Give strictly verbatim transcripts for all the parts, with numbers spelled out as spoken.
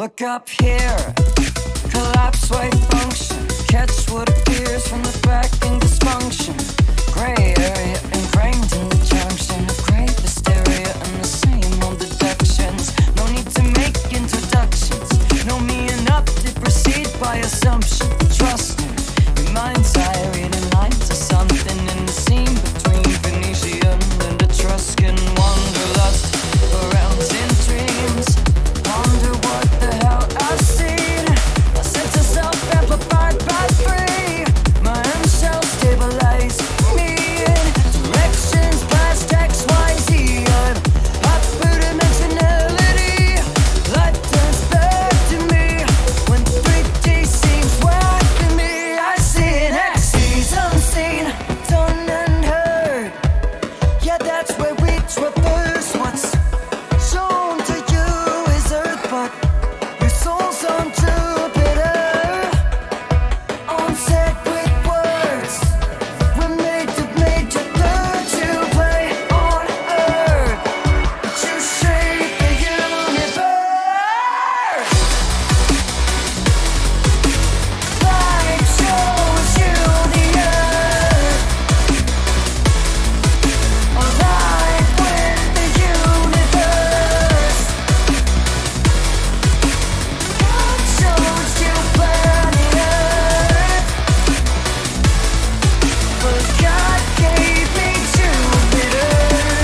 Look up here, collapse wave function. Catch what appears from the cracking dysfunction. Gray area ingrained in the junction of great hysteria and the same old deductions. No need to make introductions. Know me enough to proceed by assumption. Trust me, your mind's eye reading lines of something in the scene between Venetian and Etruscan wanderlust. Around in dreams, wonder what the hell I've seen. A sense of self amplified by three. My M shell stabilize me in directions past X, Y, Z. I'm hyperdimensionality. Life turns back to me when three D seems whack to me. I see an axis unseen, done and heard. Yeah, that's where we traverse. What's shown to you is Earth, but your soul's on Jupiter. On set with words, we're made to major third to play on Earth. You shape the universe. Light shows you the Earth. Alive with the universe. Shows you planet Earth. But God gave me Jupiter.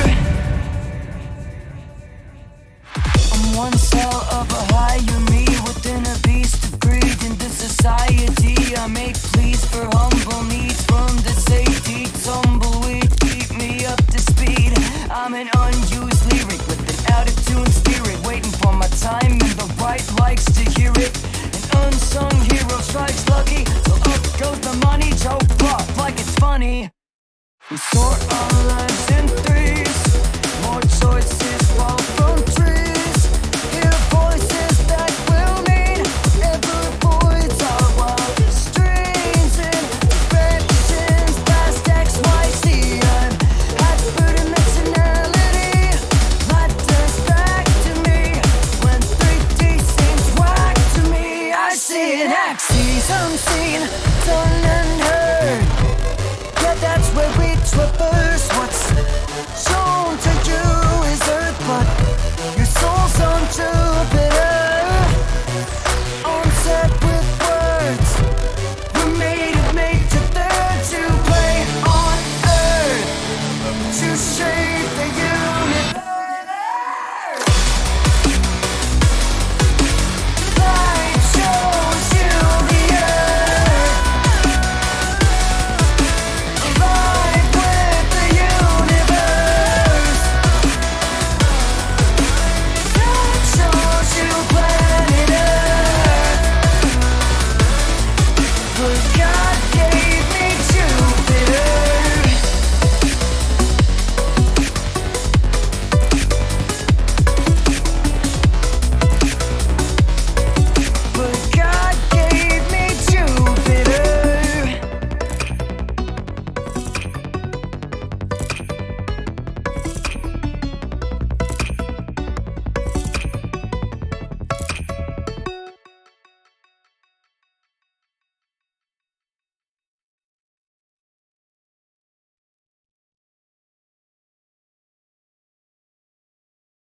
I'm one cell of a higher me within a beast of greed. In this society I make pleas for humble needs. From the safety tumbleweed, keep me up to speed. I'm an unused lyric with an out-of-tune spirit, waiting for my time and the right likes to hear it. An unsung hero strikes lucky, so up goes the money. Joke plot like it's funny. We sort our lives in threes. More choices fall from trees. Hear voices that will mean ever avoids our wildest dreams. In directions past X, Y, Z. I'm hyperdimensionality. Life turns back to me when three D seems whack to me. I see an axis unseen, done and heard. Yeah, that's where we traverse. What's shown to you is Earth, but your soul's on Jupiter.